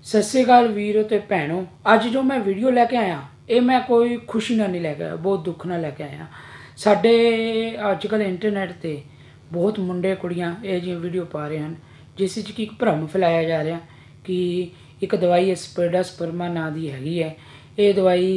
सत श्री अकाल वीरो ते भैनों। अज जो मैं वीडियो लैके आया ये मैं कोई खुशी ना नहीं लैके आया, बहुत दुख ना लैके आया। साडे अजकल इंटरनेट ते बहुत मुंडे कुड़ियां ये जी वीडियो पा रहे हैं जिस कि एक भ्रम फैलाया जा रहा कि एक दवाई स्पीडोस्पर्मा नां दी हैगी है, ये दवाई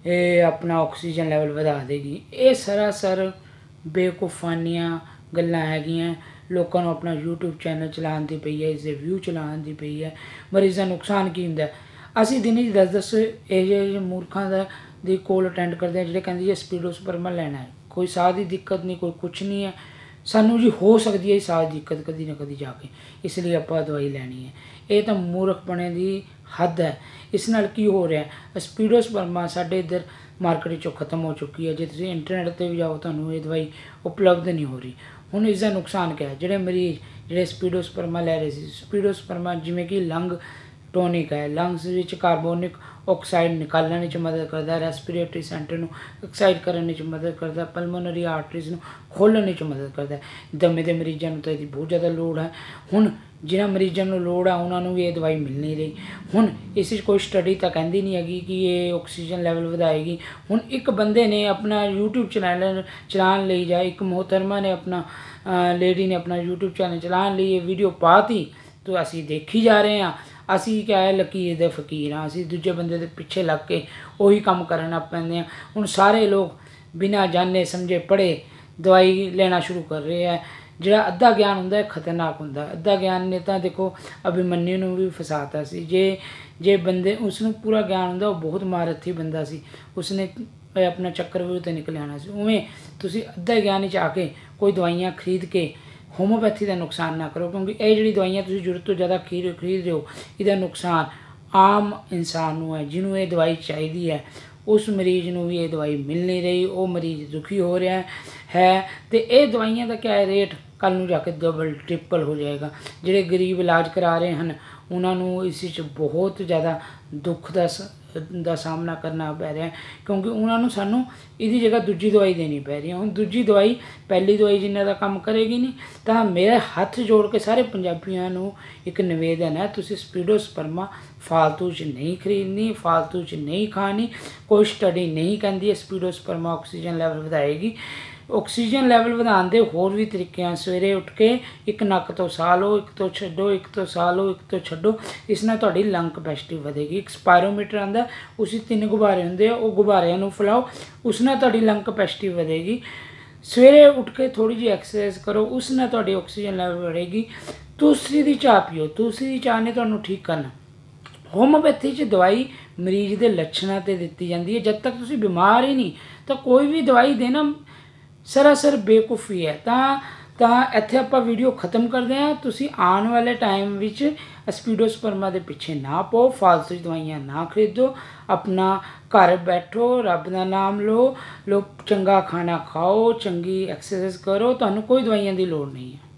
अपना ऑक्सीजन लैवल वधा देगी। ये सरासर बेवकूफानियां गल्लां हैगियां। लोगों को अपना यूट्यूब चैनल चलाने की पई है, इसके व्यू चलाने की पई है। मरीज़ का नुकसान की होंगे, असी दिन 10-10 ये मूर्खों दी कोल अटेंड करते हैं जो कहते जी स्पीडोस्पर्मा लेना है, कोई साह की दिक्कत नहीं, कोई कुछ नहीं है। सानू जी हो सकती है साह की दिक्कत कभी ना कभी जाके, इसलिए आप दवाई लैनी है। ये तो मूर्खपने की हद है। इस नाल की हो रहा है, स्पीडोस्पर्मा साढ़े इधर मार्केट चो खत्म हो चुकी है। जो तुम इंटरनेट पर भी जाओ तो ये दवाई उपलब्ध नहीं हो रही। हुण इसका नुकसान क्या है, जोड़े मरीज़ जोड़े स्पीडोस्पर्मा लै रहे थे, स्पीडोस्पर्मा जिमें कि लंग टॉनिक है, लंग्स विच कार्बोनिक ऑक्साइड निकालने च मदद करता है, रेस्पिरेटरी सेंटर में एक्साइड करने च मदद करता है, पल्मोनरी आर्टरीज में खोलने च मदद करता है। दमे के मरीजों को तो इसकी बहुत ज़्यादा लोड़ है। हुण जिन्होंने मरीजों को लोड़ है उन्होंने भी ये दवाई मिल नहीं रही। हुण इस कोई स्टडी तो कहती नहीं हैगी कि ये ऑक्सीजन लैवल वधाएगी। हुण एक बंदे ने अपना यूट्यूब चैनल चलाने ले जाए, एक मोहतरमा ने अपना लेडी ने अपना यूट्यूब चैनल चलाने लिए वीडियो पाती तो असी देखी जा रहे हैं। असी क्या है लकीर दे फकीर हाँ, असी दूजे बंदे के पिछे लग के उही काम करना पैंदे हैं। हुण सारे लोग बिना जाने समझे पढ़े दवाई लेना शुरू कर रहे हैं। जो अद्धा ज्ञान होंदा है खतरनाक होंदा है। अद्धा ज्ञान ने तो देखो अभिमन्यु नूं भी फसाता सी। जे बंदे उसनूं पूरा ज्ञान होंदा वो बहुत महारथी बंदा सी, उसने अपना चक्रव्यूह ते निकल आना सी। उवें तुसीं अद्धा ज्ञान च आके कोई दवाइयां खरीद के होम्योपैथी का नुकसान ना करो, क्योंकि ये जी दवाइयां तुसीं जरूरत तो ज़्यादा खरीद रहे हो, इसका नुकसान आम इंसान नूं है जिन्होंने ये दवाई चाहिए है। उस मरीज़ नूं भी ये दवाई मिल नहीं रही, वो मरीज़ दुखी हो रहा है। तो ये दवाइयां का क्या है रेट कल नूं जाके डबल ट्रिपल हो जाएगा। जिहड़े गरीब इलाज करा रहे हैं उन्होंने इस बहुत ज़्यादा दुख का सामना करना पै रहा है, क्योंकि उन्होंने सानू इसकी जगह दूजी दवाई देनी पै रही है। हुण दूजी दवाई पहली दवाई जिन्ना का काम करेगी नहीं। तो मेरे हथ जोड़ के सारे पंजाबियों नूं एक निवेदन है, तुसीं स्पीडोस्पर्मा फालतू च नहीं खरीदनी, फालतू च नहीं खानी। कोई स्टडी नहीं कहती है स्पीडोस्पर्मा ऑक्सीजन लैवल वधाएगी। ऑक्सीजन लैवल ਵਧਾਉਣ ਦੇ होर भी तरीके हैं। सवेरे उठ के एक नक तो साह लो, एक तो छड्डो, एक तो साह लो, एक तो छड्डो। इस नाल तुहाडी लंग कैपेसिटी ਵਧੇਗੀ। एक स्पायरोमीटर आंदा, उस 3 गुब्बारे होंदे आ, ਉਹ ਗੁब्ਬਾਰਿਆਂ ਨੂੰ फैलाओ, उस नाल तुहाडी लंग कैपेसिटी ਵਧੇਗੀ। सवेरे उठ के थोड़ी जी एक्सरसाइज करो, उस नाल तुहाडी ऑक्सीजन लैवल बढ़ेगी। तुलसी दी चाह पियो, तुलसी दी चाह ने तुहानूं ठीक करना। होम्योपैथी च दवाई मरीज़ के लक्षणों ते दित्ती जाती है। जब तक तुसीं बीमार ही नहीं तो कोई भी दवाई देना सरासर बेवकूफ़ी है। तो इत्थे आपां वीडियो खत्म करते हैं। तुसीं आने वाले टाइम विच स्पीडोस्पर्मा के पिछे ना पाओ, फालतू दवाइयां ना खरीदो, अपना घर बैठो, रब का नाम लो, चंगा खाना खाओ, चंगी एक्सरसाइज करो, तुहानूं कोई दवाइयां की लोड़ नहीं है।